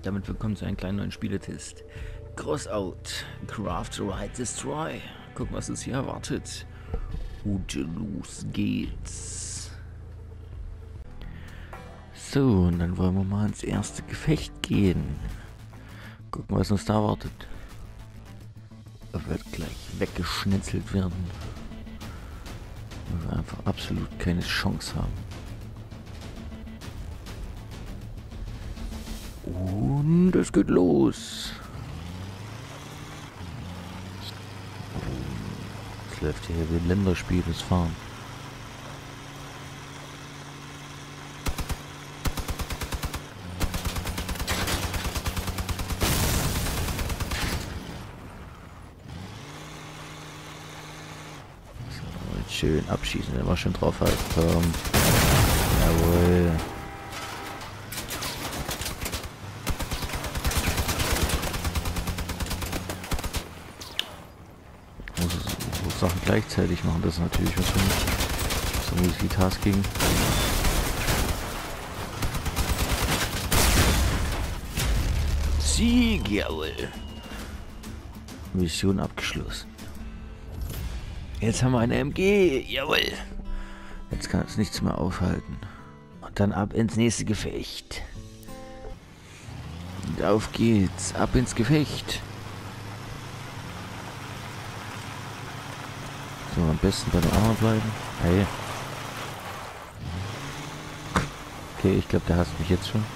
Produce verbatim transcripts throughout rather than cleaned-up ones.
Damit bekommt ihr einen kleinen neuen Spieletest. Crossout, Craft, Ride, Destroy. Gucken, was uns hier erwartet. Und los geht's. So, und dann wollen wir mal ins erste Gefecht gehen. Gucken, was uns da erwartet. Er wird gleich weggeschnitzelt werden. Weil wir einfach absolut keine Chance haben. Und es geht los. Es läuft hier wie ein Länderspiel, das Fahren. So, jetzt schön abschießen, wenn wir schon drauf halt kommen. Jawohl. Sachen gleichzeitig machen, das ist natürlich was für mich. So Multitasking. Sieg, jawohl. Mission abgeschlossen. Jetzt haben wir eine M G, jawohl. Jetzt kann es nichts mehr aufhalten. Und dann ab ins nächste Gefecht. Und auf geht's, ab ins Gefecht. So, am besten bei den anderen bleiben. Hey. Okay, ich glaube, der hasst mich jetzt schon.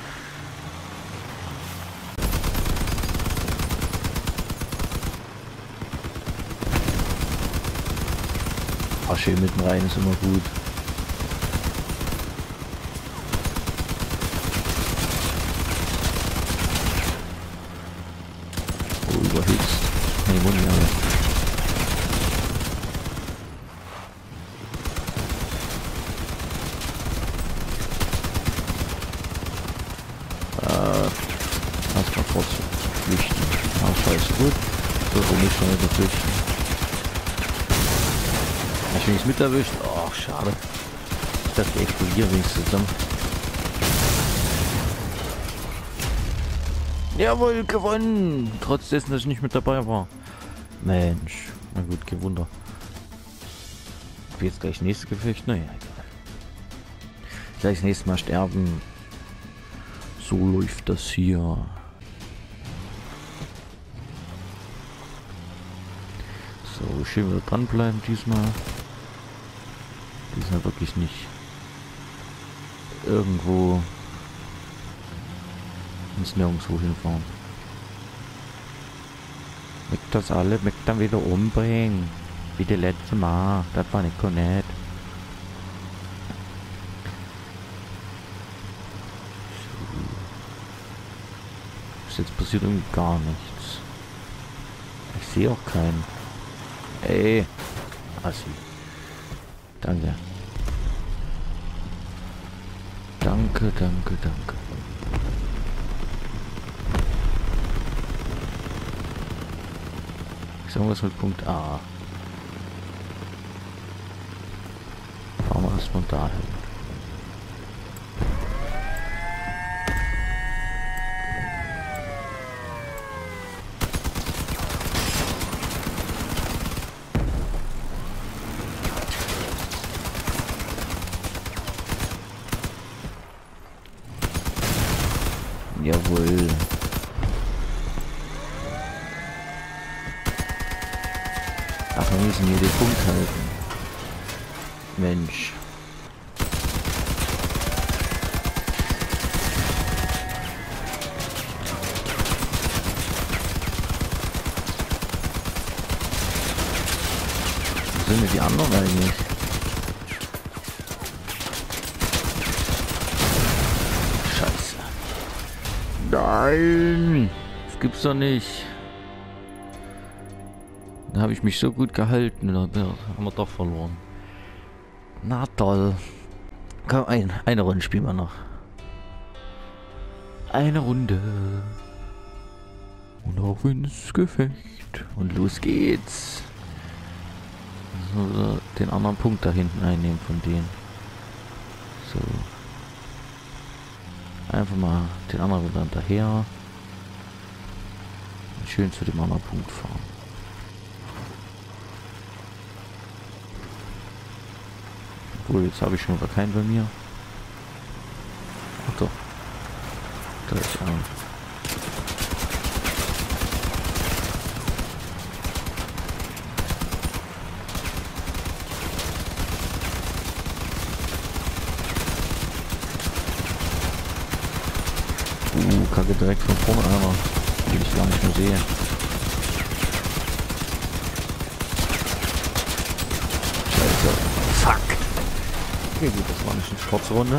Ach, schön mitten rein ist immer gut. Oh, überhitzt. Nee, Muni, aber. Erstmal kurz flüchten. Ah, scheiße, gut. So, wo nicht schon wieder flüchten. Hab ich nichts mit erwischt? Oh, schade. Ich dachte, ich explodiere wenigstens zusammen. Jawohl, gewonnen! Trotz dessen, dass ich nicht mit dabei war. Mensch. Na gut, kein Wunder. Jetzt gleich nächstes Gefecht? Naja, egal. Gleich das nächste Mal sterben. So läuft das hier. So, schön wieder dranbleiben diesmal. Diesmal wirklich nicht irgendwo ins Nirgendwo hinfahren. Weg das alle, weg dann wieder umbringen. Wie das letzte Mal. Das war nicht nett. Jetzt passiert irgendwie gar nichts. Ich sehe auch keinen. Ey. Assi. Danke. Danke, danke, danke. Ich sag was mit Punkt A. Fahren wir erstmal dahin. Jawohl. Ach, wir müssen hier den Punkt halten. Mensch. Wo sind denn die anderen eigentlich? Nein! Das gibt's doch nicht. Da habe ich mich so gut gehalten, da haben wir doch verloren. Na toll. Komm, ein, eine Runde spielen wir noch. Eine Runde. Und auf ins Gefecht. Und los geht's. So, den anderen Punkt da hinten einnehmen von denen. So. Einfach mal den anderen wieder hinterher. schön zu dem anderen Punkt fahren. Obwohl, jetzt habe ich schon wieder keinen bei mir. Ach doch. Da ist ein. Uh, Kacke direkt von vorne einer, den ich gar nicht mehr sehe. Scheiße. Fuck. Okay, gut, das war nicht eine Sportsrunde.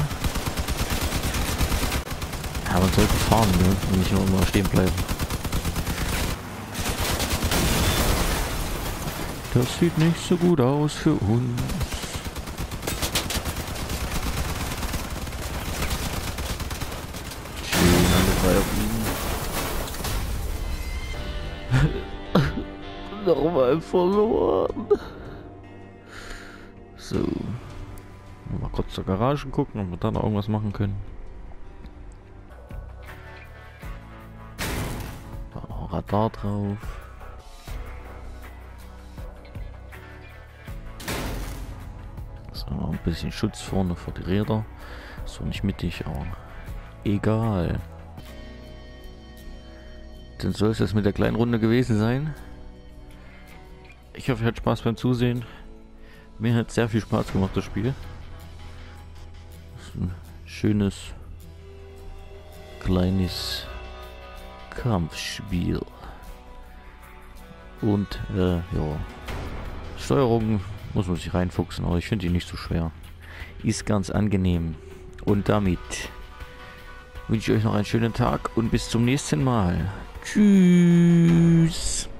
Ja, man sollte fahren, ne? Und nicht nur immer stehen bleiben. Das sieht nicht so gut aus für uns. Nochmal verloren. So. Mal kurz zur Garage gucken, ob wir da noch irgendwas machen können. Da noch ein Radar drauf. So, noch ein bisschen Schutz vorne für die Räder. So nicht mittig, aber egal. Dann soll es das mit der kleinen Runde gewesen sein. Ich hoffe, ihr hattet Spaß beim Zusehen. Mir hat sehr viel Spaß gemacht, das Spiel. Das ist ein schönes, kleines Kampfspiel. Und, äh, ja. Steuerung muss man sich reinfuchsen, aber ich finde die nicht so schwer. Ist ganz angenehm. Und damit wünsche ich euch noch einen schönen Tag und bis zum nächsten Mal. Tschüss.